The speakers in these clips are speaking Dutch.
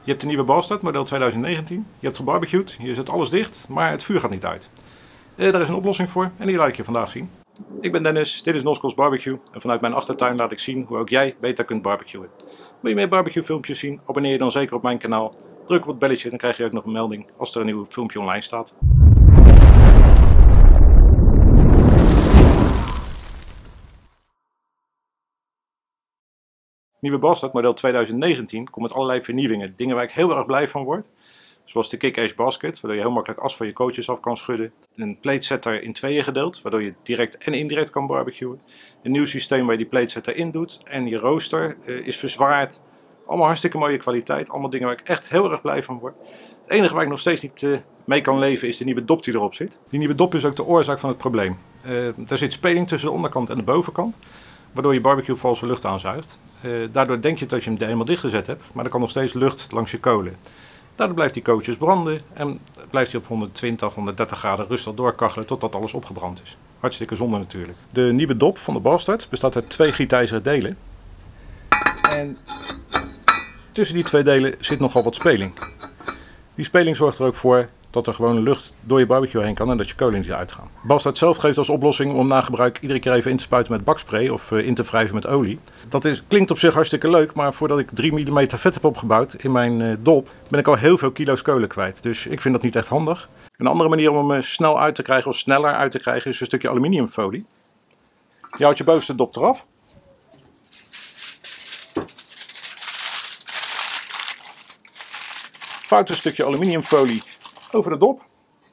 Je hebt de nieuwe Bastard, model 2019. Je hebt gebarbecued, je zet alles dicht, maar het vuur gaat niet uit. Daar is een oplossing voor en die laat ik je vandaag zien. Ik ben Dennis, dit is Noskos Barbecue en vanuit mijn achtertuin laat ik zien hoe ook jij beter kunt barbecuen. Wil je meer barbecue filmpjes zien? Abonneer je dan zeker op mijn kanaal. Druk op het belletje, dan krijg je ook nog een melding als er een nieuw filmpje online staat. Nieuwe Bastard model 2019 komt met allerlei vernieuwingen. Dingen waar ik heel erg blij van word. Zoals de Kick-Ace Basket, waardoor je heel makkelijk as van je kootjes af kan schudden. Een platesetter in tweeën gedeeld, waardoor je direct en indirect kan barbecuen. Een nieuw systeem waar je die platesetter in doet. En je rooster is verzwaard. Allemaal hartstikke mooie kwaliteit. Allemaal dingen waar ik echt heel erg blij van word. Het enige waar ik nog steeds niet mee kan leven is de nieuwe dop die erop zit. Die nieuwe dop is ook de oorzaak van het probleem. Er zit speling tussen de onderkant en de bovenkant. Waardoor je barbecue valse lucht aanzuigt. Daardoor denk je dat je hem helemaal dichtgezet hebt, maar er kan nog steeds lucht langs je kolen. Daardoor blijft die kootjes branden en blijft hij op 120, 130 graden rustig doorkachelen totdat alles opgebrand is. Hartstikke zonde natuurlijk. De nieuwe dop van de Bastard bestaat uit 2 gietijzeren delen. En tussen die 2 delen zit nogal wat speling. Die speling zorgt er ook voor dat er gewoon lucht door je barbecue heen kan en dat je kolen niet uitgaan. Bastard zelf geeft als oplossing om na gebruik iedere keer even in te spuiten met bakspray of in te wrijven met olie. Dat klinkt op zich hartstikke leuk, maar voordat ik 3 mm vet heb opgebouwd in mijn dop, ben ik al heel veel kilo's kolen kwijt. Dus ik vind dat niet echt handig. Een andere manier om hem snel uit te krijgen of sneller uit te krijgen is een stukje aluminiumfolie. Je houdt je bovenste dop eraf. Vouwt een stukje aluminiumfolie over de dop.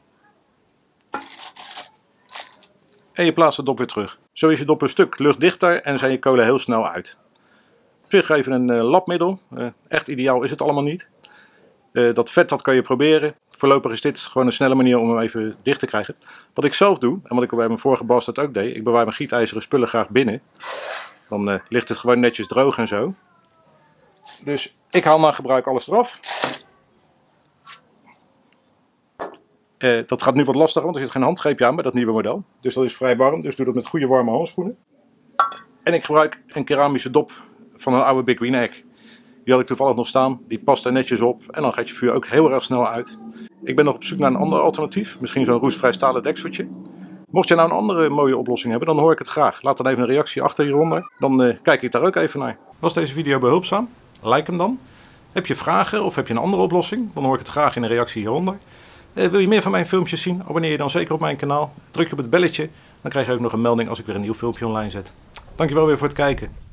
En je plaatst de dop weer terug. Zo is je dop een stuk luchtdichter en zijn je kolen heel snel uit. Op zich even een lapmiddel. Echt ideaal is het allemaal niet. Dat vet dat kan je proberen. Voorlopig is dit gewoon een snelle manier om hem even dicht te krijgen. Wat ik zelf doe, en wat ik bij mijn vorige Bastard ook deed. Ik bewaar mijn gietijzeren spullen graag binnen. Dan ligt het gewoon netjes droog en zo. Dus ik haal na gebruik alles eraf. Dat gaat nu wat lastiger, want er zit geen handgreepje aan bij dat nieuwe model. Dus dat is vrij warm, dus doe dat met goede warme handschoenen. En ik gebruik een keramische dop van een oude Big Green Egg. Die had ik toevallig nog staan, die past er netjes op en dan gaat je vuur ook heel erg snel uit. Ik ben nog op zoek naar een ander alternatief, misschien zo'n roestvrij stalen dekseltje. Mocht je nou een andere mooie oplossing hebben, dan hoor ik het graag. Laat dan even een reactie achter hieronder, dan kijk ik daar ook even naar. Was deze video behulpzaam? Like hem dan. Heb je vragen of heb je een andere oplossing? Dan hoor ik het graag in een reactie hieronder. Wil je meer van mijn filmpjes zien? Abonneer je dan zeker op mijn kanaal. Druk je op het belletje, dan krijg je ook nog een melding als ik weer een nieuw filmpje online zet. Dankjewel weer voor het kijken.